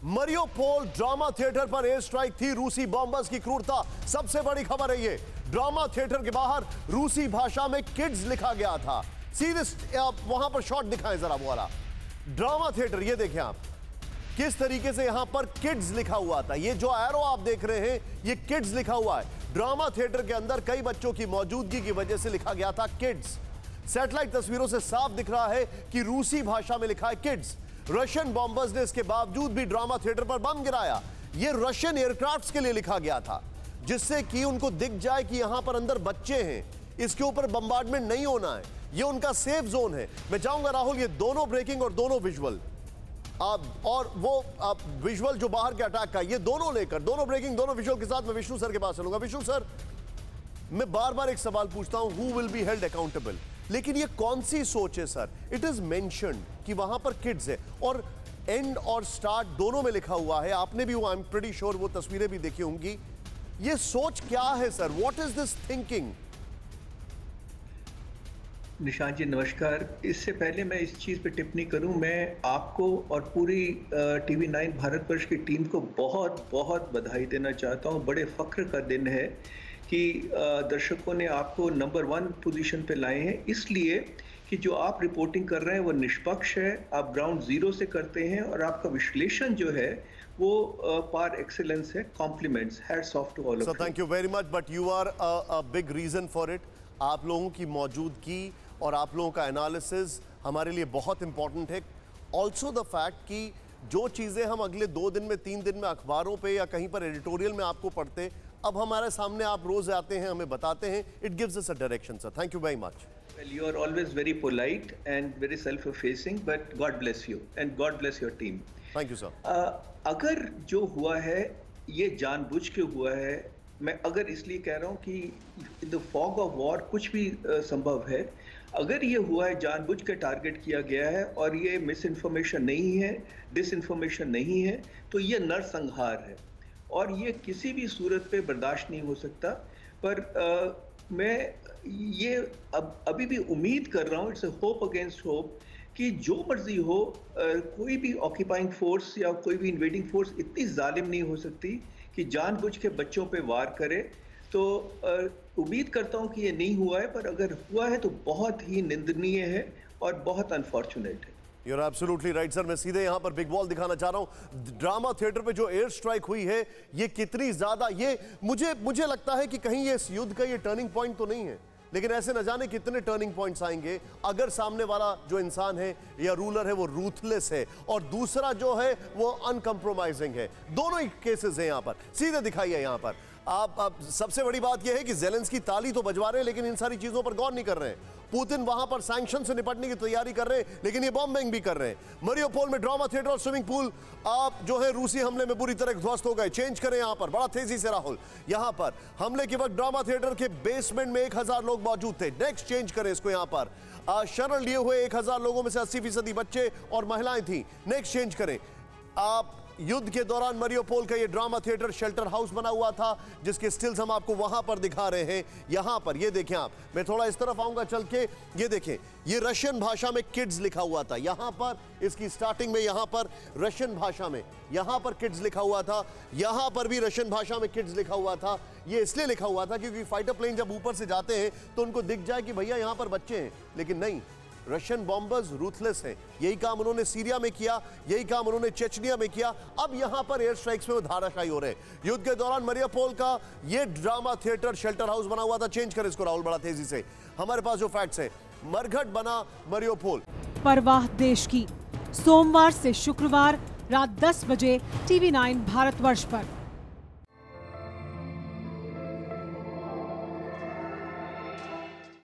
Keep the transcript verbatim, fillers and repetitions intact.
Mariupol drama theatre पर air strike थी रूसी बॉम्बर्स की क्रूरता। सबसे बड़ी खबर है ये, ड्रामा थिएटर के बाहर रूसी भाषा में किड्स लिखा गया था। सीधे वहां पर शॉट दिखाएं जरा वो वाला ड्रामा थिएटर, ये देखें आप किस तरीके से यहां पर किड्स लिखा हुआ था। ये जो एरो आप देख रहे हैं ये किड्स लिखा हुआ है। ड्रामा थिएटर के अंदर कई बच्चों की मौजूदगी की वजह से लिखा गया था किड्स। सैटेलाइट तस्वीरों से साफ दिख रहा है कि रूसी भाषा में लिखा है किड्स। रशियन बॉम्बर्स ने इसके बावजूद भी ड्रामा थिएटर पर बम गिराया। यह रशियन एयरक्राफ्ट्स के लिए लिखा गया था, जिससे कि उनको दिख जाए कि यहां पर अंदर बच्चे हैं, इसके ऊपर बम्बार्डमेंट नहीं होना है, यह उनका सेफ जोन है। मैं चाहूंगा राहुल ये दोनों ब्रेकिंग और दोनों विजुअल आप और वो आप विजुअल जो बाहर के अटैक का, ये दोनों लेकर दोनों ब्रेकिंग दोनों विजुअल के साथ मैं विष्णु सर के पास चलूंगा। विष्णु सर, मैं बार बार एक सवाल पूछता हूं, who will be held accountable, लेकिन ये कौन सी सोच है सर? इट इज मेंशन्ड कि वहां पर किड्स है और एंड और स्टार्ट दोनों में लिखा हुआ है। आपने भी वो आई एम प्रीटी श्योर वो तस्वीरें भी देखी होंगी। ये सोच क्या है sir? What is this thinking? Nishant ji नमस्कार। इससे पहले मैं इस चीज़ पे टिप्पणी करूं, मैं आपको और पूरी टीवी नाइन भारतवर्ष की टीम को बहुत बहुत बधाई देना चाहता हूं। बड़े फख्र का दिन है कि दर्शकों ने आपको नंबर वन पोजीशन पे लाए हैं, इसलिए कि जो आप रिपोर्टिंग कर रहे हैं वो निष्पक्ष है, आप ग्राउंड जीरो से करते हैं और आपका विश्लेषण जो है वो पार एक्सीलेंस है। Compliments, hats off to all of you. So thank you very much, but you are a big reason for it. आप लोगों की मौजूदगी और आप लोगों का एनालिसिस हमारे लिए बहुत इंपॉर्टेंट है। ऑल्सो द फैक्ट कि जो चीज़ें हम अगले दो दिन में तीन दिन में अखबारों पे या कहीं पर एडिटोरियल में आपको पढ़ते, अब हमारे सामने आप रोज आते हैं, हमें बताते हैं। It gives us a direction sir. Thank you very much. Well, you are always very polite and very self-effacing, but God bless you and God bless your team. Thank you sir. uh, अगर जो हुआ है ये जानबूझ के हुआ है, मैं अगर इसलिए कह रहा हूँ कि in the fog of war कुछ भी uh, संभव है। अगर ये हुआ है जानबूझ के टारगेट किया गया है और ये मिस इन्फॉर्मेशन नहीं है, डिस इन्फॉर्मेशन नहीं है, तो ये नरसंहार है और ये किसी भी सूरत पे बर्दाश्त नहीं हो सकता। पर आ, मैं ये अब अभी भी उम्मीद कर रहा हूँ, it's a hope against hope, कि जो मर्जी हो आ, कोई भी ऑक्यूपाइंग फोर्स या कोई भी इन्वेडिंग फोर्स इतनी जालिम नहीं हो सकती कि जानबूझ के बच्चों पे वार करे। तो आ, उम्मीद करता हूँ कि ये नहीं हुआ है, पर अगर हुआ है तो बहुत ही निंदनीय है और बहुत अनफॉर्चुनेट है। You're absolutely right sir. मैं सीधे यहाँ पर बिग बॉल दिखाना चाह रहा हूँ। ड्रामा थिएटर पे जो एयर स्ट्राइक हुई है ये कितनी ज्यादा, ये मुझे मुझे लगता है कि कहीं ये इस युद्ध का ये टर्निंग पॉइंट तो नहीं है, लेकिन ऐसे न जाने कितने टर्निंग पॉइंट्स आएंगे अगर सामने वाला जो इंसान है या रूलर है वो रूथलेस है और दूसरा जो है वो अनकम्प्रोमाइजिंग है। दोनों ही केसेस हैं यहाँ पर। सीधे दिखाइए यहाँ पर आप, आप सबसे बड़ी बात यह है कि ज़ेलेंस्की ताली तो बजवा रहे हैं लेकिन इन सारी चीजों पर गौर नहीं कर रहे हैं। पुतिन वहां पर सैंक्शन से निपटने की तैयारी कर रहे हैं लेकिन ये बॉम्बिंग भी कर रहे हैं। मरियोपोल में ड्रामा थिएटर और स्विमिंग पूल आप जो है रूसी हमले में बुरी तरह ध्वस्त हो गए। चेंज करें यहां पर बड़ा तेजी से राहुल। यहां पर हमले के वक्त ड्रामा थिएटर के बेसमेंट में एक हजार लोग मौजूद थे। नेक्स्ट चेंज करें इसको। यहां पर शरण लिए हुए एक हजार लोगों में से अस्सी फीसदी बच्चे और महिलाएं थी। नेक्स्ट चेंज करें। आप युद्ध के दौरान मरियोपोल का ये ड्रामा थिएटर शेल्टर हाउस बना हुआ था, जिसके स्टिल्स हम आपको वहां पर दिखा रहे हैं। यहां पर ये देखें आप, मैं थोड़ा इस तरफ आऊंगा चल के, ये देखें ये रशियन भाषा में किड्स लिखा हुआ था। यहां पर इसकी स्टार्टिंग में यहां पर रशियन भाषा में यहां पर किड्स लिखा हुआ था, यहां पर भी रशियन भाषा में किड्स लिखा हुआ था। ये इसलिए लिखा हुआ था क्योंकि फाइटर प्लेन जब ऊपर से जाते हैं तो उनको दिख जाए कि भैया यहां पर बच्चे हैं, लेकिन नहीं, रशियन बॉम्बर्स रूथलेस हैं। यही काम उन्होंने सीरिया में किया, यही काम उन्होंने चेचनिया में किया। अब यहां पर एयर स्ट्राइक्स में वो धाराशायी हो रहे हैं। युद्ध के दौरान मरियोपोल का ये ड्रामा थिएटर शेल्टर हाउस बना हुआ था। चेंज कर इसको राहुल बड़ा तेजी से। हमारे पास जो फैक्ट्स हैं, मरघट बना मरियोपोल। परवाह देश की, सोमवार से शुक्रवार रात दस बजे टीवी नाइन भारतवर्ष पर।